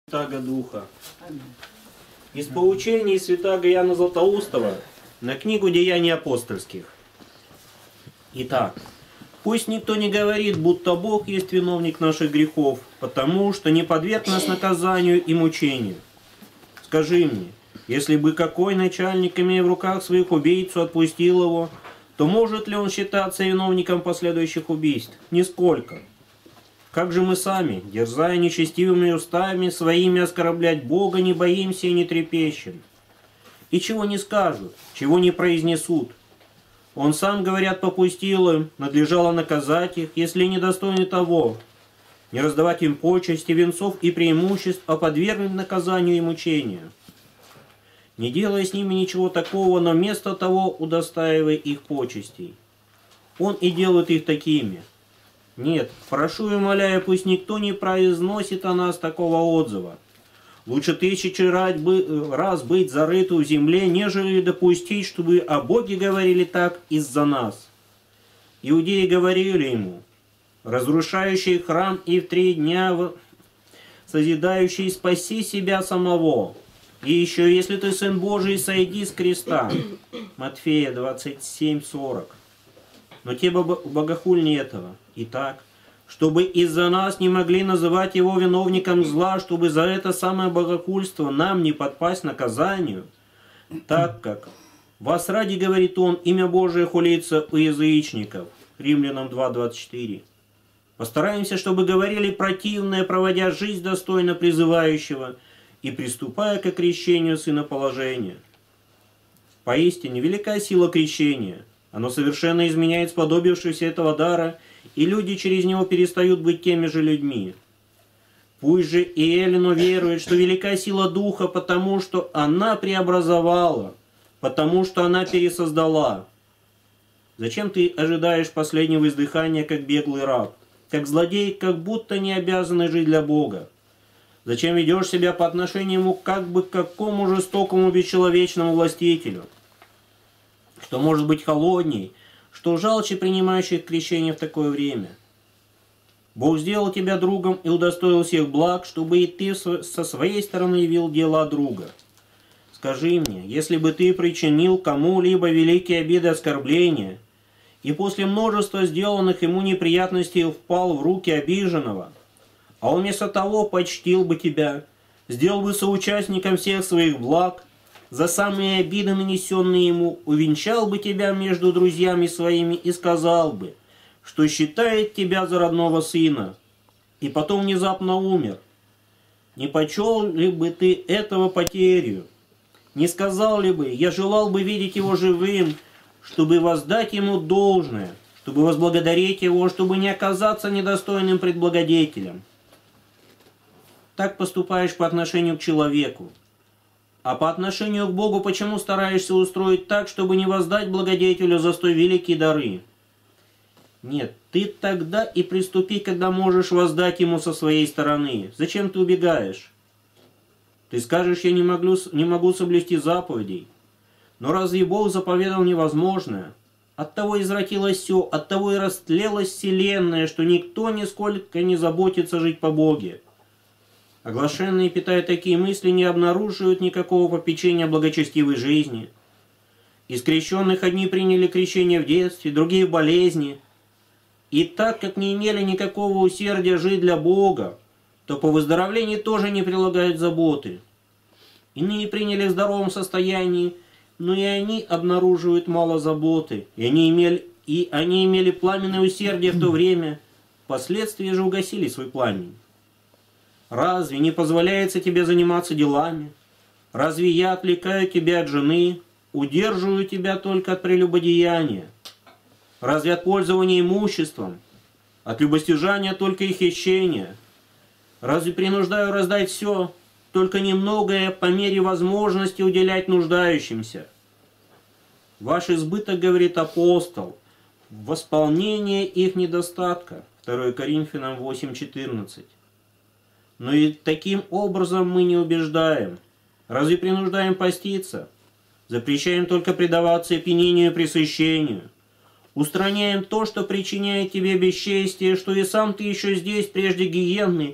Святаго Духа. Из поучений святаго Иоанна Златоустова на книгу «Деяний апостольских». Итак, пусть никто не говорит, будто Бог есть виновник наших грехов, потому что не подверг нас наказанию и мучению. Скажи мне, если бы какой начальник, имея в руках своих убийцу, отпустил его, то может ли он считаться виновником последующих убийств? Нисколько. Как же мы сами, дерзая нечестивыми устами своими оскорблять Бога, не боимся и не трепещем? И чего не скажут, чего не произнесут? Он сам, говорят, попустил им, надлежало наказать их, если недостойны того, не раздавать им почести, венцов и преимуществ, а подвергнуть наказанию и мучению. Не делая с ними ничего такого, но вместо того удостаивая их почестей. Он и делает их такими. Нет, прошу и умоляю, пусть никто не произносит о нас такого отзыва. Лучше 1000 раз быть зарыту в земле, нежели допустить, чтобы о Боге говорили так из-за нас. Иудеи говорили ему, разрушающий храм и в 3 дня созидающий, спаси себя самого. И еще, если ты Сын Божий, сойди с креста. Матфея 27:40. Но те богохульнее этого. Итак, чтобы из-за нас не могли называть его виновником зла, чтобы за это самое богохульство нам не подпасть наказанию, так как вас ради, говорит он, имя Божие хулится у язычников. Римлянам 2:24. Постараемся, чтобы говорили противное, проводя жизнь достойно призывающего и приступая к крещению сыноположения. Поистине, велика сила крещения. Оно совершенно изменяет сподобившихся этого дара, и люди через него перестают быть теми же людьми. Пусть же и Эллину верует, что велика сила Духа, потому что она преобразовала, потому что она пересоздала. Зачем ты ожидаешь последнего издыхания, как беглый раб, как злодей, как будто не обязанный жить для Бога? Зачем ведешь себя по отношению ему как бы к какому жестокому бесчеловечному властителю? Что может быть холодней, что жалче принимающих крещение в такое время? Бог сделал тебя другом и удостоил всех благ, чтобы и ты со своей стороны явил дела друга. Скажи мне, если бы ты причинил кому-либо великие обиды оскорбления, и после множества сделанных ему неприятностей впал в руки обиженного, а он вместо того почтил бы тебя, сделал бы соучастником всех своих благ, за самые обиды, нанесенные ему, увенчал бы тебя между друзьями своими и сказал бы, что считает тебя за родного сына, и потом внезапно умер. Не почел ли бы ты этого потерю? Не сказал ли бы, я желал бы видеть его живым, чтобы воздать ему должное, чтобы возблагодарить его, чтобы не оказаться недостойным пред благодетелем? Так поступаешь по отношению к человеку. А по отношению к Богу почему стараешься устроить так, чтобы не воздать благодетелю за столь великие дары? Нет, ты тогда и приступи, когда можешь воздать ему со своей стороны. Зачем ты убегаешь? Ты скажешь, я не могу соблюсти заповедей. Но разве Бог заповедал невозможное? Оттого извратилось все, оттого и растлелась вселенная, что никто нисколько не заботится жить по Боге. Оглашенные, питая такие мысли, не обнаруживают никакого попечения благочестивой жизни. Из крещенных одни приняли крещение в детстве, другие в болезни. И так как не имели никакого усердия жить для Бога, то по выздоровлению тоже не прилагают заботы. Иные приняли в здоровом состоянии, но и они обнаруживают мало заботы. И они имели пламенное усердие в то время, впоследствии же угасили свой пламень. Разве не позволяется тебе заниматься делами? Разве я отвлекаю тебя от жены, удерживаю тебя только от прелюбодеяния? Разве от пользования имуществом, от любостяжания только и хищения? Разве принуждаю раздать все, только немногое по мере возможности уделять нуждающимся? Ваш избыток, говорит апостол, в восполнение их недостатка. 2 Коринфянам 8:14. Но и таким образом мы не убеждаем. Разве принуждаем поститься? Запрещаем только предаваться опьянению и пресыщению. Устраняем то, что причиняет тебе бесчестие, что и сам ты еще здесь, прежде гиенны,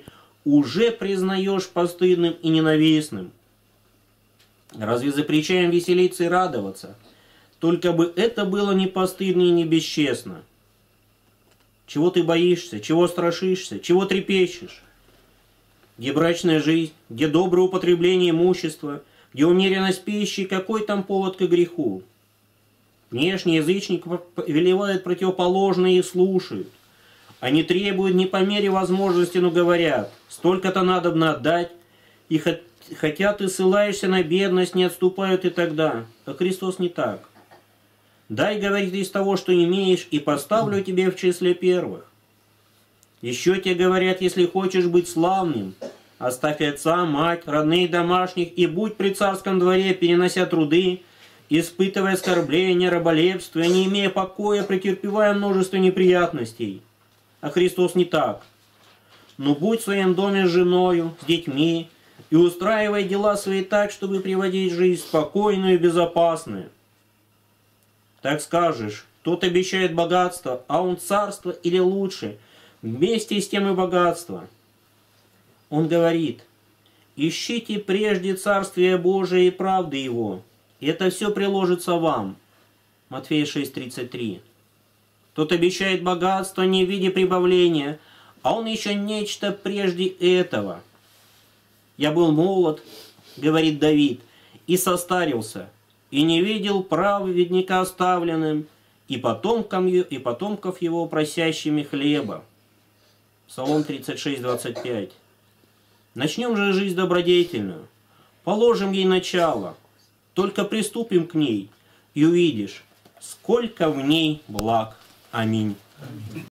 уже признаешь постыдным и ненавистным. Разве запрещаем веселиться и радоваться? Только бы это было не постыдно и не бесчестно. Чего ты боишься, чего страшишься, чего трепещешь? Где брачная жизнь, где доброе употребление имущества, где умеренность пищи, какой там повод к греху? Внешний язычник повелевает противоположное и слушают. Они требуют не по мере возможности, но говорят, столько-то надобно отдать, и хотя ты ссылаешься на бедность, не отступают и тогда. А Христос не так. Дай, говорит, из того, что имеешь, и поставлю тебе в числе первых. Еще тебе говорят, если хочешь быть славным, оставь отца, мать, родных, домашних, и будь при царском дворе, перенося труды, испытывая оскорбления, раболепство, не имея покоя, претерпевая множество неприятностей. А Христос не так. Но будь в своем доме с женою, с детьми, и устраивай дела свои так, чтобы приводить жизнь спокойную и безопасную. Так скажешь, тот обещает богатство, а он царство или лучше, вместе с тем и богатство. Он говорит, ищите прежде Царствие Божие и правды Его, и это все приложится вам. Матфея 6:33. Тот обещает богатство не в виде прибавления, а он еще нечто прежде этого. Я был молод, говорит Давид, и состарился, и не видел праведника оставленным, и потомков его просящими хлеба. Псалом 36:25. Начнем же жизнь добродетельную, положим ей начало, только приступим к ней, и увидишь, сколько в ней благ. Аминь.